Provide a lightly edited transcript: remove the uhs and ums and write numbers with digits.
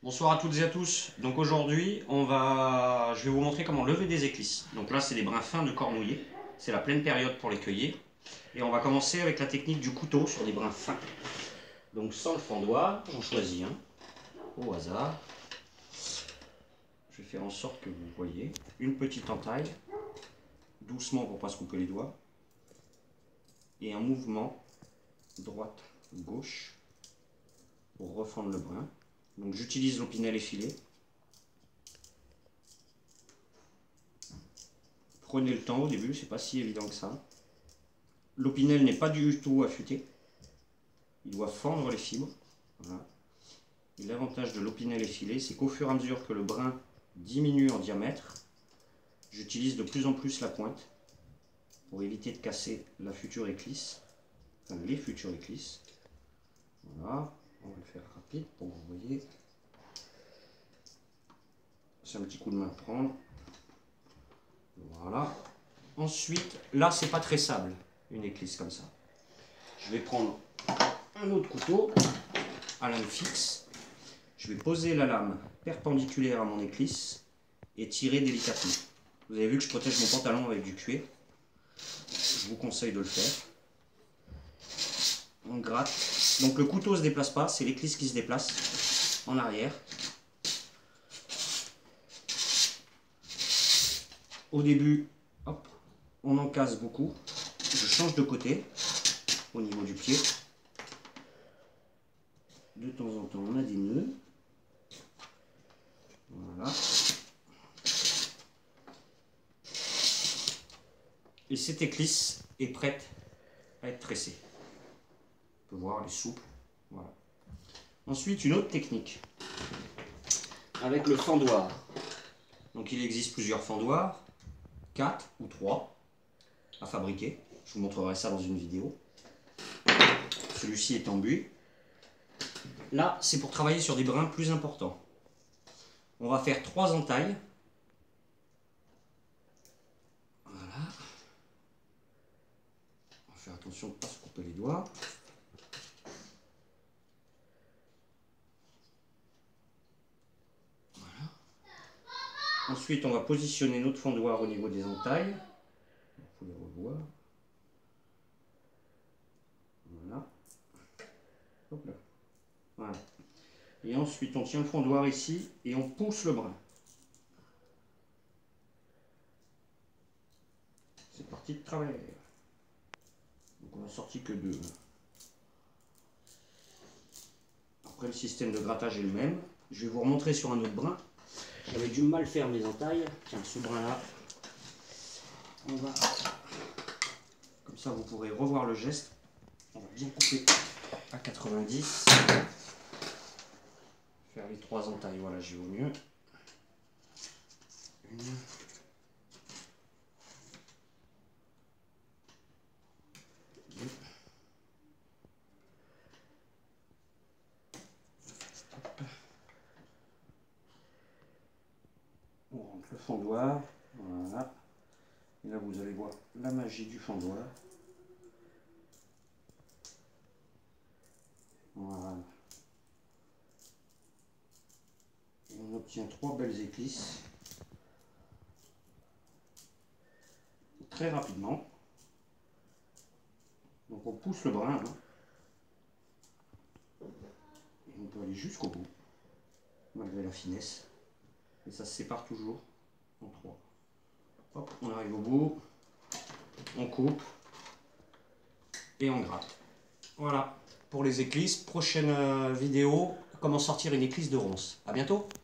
Bonsoir à toutes et à tous. Donc aujourd'hui, je vais vous montrer comment lever des éclisses. Donc là, c'est des brins fins de cornouiller. C'est la pleine période pour les cueillir. Et on va commencer avec la technique du couteau sur des brins fins. Donc sans le fendoir, j'en choisis un au hasard. Je vais faire en sorte que vous voyez une petite entaille, doucement pour ne pas se couper les doigts, et un mouvement droite-gauche pour refendre le brin. Donc j'utilise l'opinel effilé. Prenez le temps au début, c'est pas si évident que ça. L'opinel n'est pas du tout affûté. Il doit fendre les fibres. Voilà. Et l'avantage de l'opinel effilé, c'est qu'au fur et à mesure que le brin diminue en diamètre, j'utilise de plus en plus la pointe pour éviter de casser la future éclisse, enfin les futures éclisses. Voilà. On va le faire rapide pour que vous voyez. C'est un petit coup de main à prendre. Voilà. Ensuite, là c'est pas très sable, une éclisse comme ça. Je vais prendre un autre couteau à lame fixe. Je vais poser la lame perpendiculaire à mon éclisse et tirer délicatement. Vous avez vu que je protège mon pantalon avec du cuir. Je vous conseille de le faire. On gratte. Donc le couteau ne se déplace pas, c'est l'éclisse qui se déplace en arrière. Au début, hop, on en casse beaucoup. Je change de côté au niveau du pied. De temps en temps, on a des nœuds. Voilà. Et cette éclisse est prête à être tressée. On peut voir, elle est souple. Voilà. Ensuite, une autre technique avec le fendoir. Donc il existe plusieurs fendoirs, 4 ou 3 à fabriquer. Je vous montrerai ça dans une vidéo. Celui-ci est en buis. Là, c'est pour travailler sur des brins plus importants. On va faire 3 entailles. Voilà. On va faire attention de ne pas se couper les doigts. Ensuite, on va positionner notre fendoir au niveau des entailles. Il faut les revoir. Voilà. Hop là. Voilà. Et ensuite, on tient le fendoir ici et on pousse le brin. C'est parti de travers. Donc on n'a sorti que 2. Après, le système de grattage est le même. Je vais vous remontrer sur un autre brin. J'avais du mal faire mes entailles. Tiens, ce brin-là, on va, comme ça vous pourrez revoir le geste. On va bien couper à 90. Faire les 3 entailles, voilà, j'y vais au mieux. Une. Deux. On rentre le fendoir, voilà. Et là vous allez voir la magie du fendoir. Voilà. Et on obtient 3 belles éclisses. Très rapidement. Donc on pousse le brin. Hein. Et on peut aller jusqu'au bout, malgré la finesse. Et ça se sépare toujours en 3. Hop, on arrive au bout, on coupe et on gratte. Voilà pour les éclisses. Prochaine vidéo, comment sortir une éclisse de ronce. À bientôt.